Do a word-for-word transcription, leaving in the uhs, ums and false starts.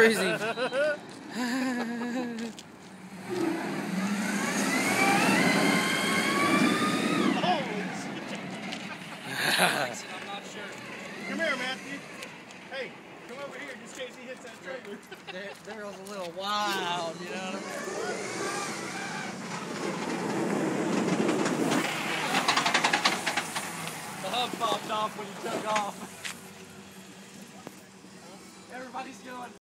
crazy. I'm not sure. Come here, Matthew. Hey, come over here just in case he hits that trailer. There, there was a little wild, you know what I mean? The hub popped off when you took off. Everybody's going.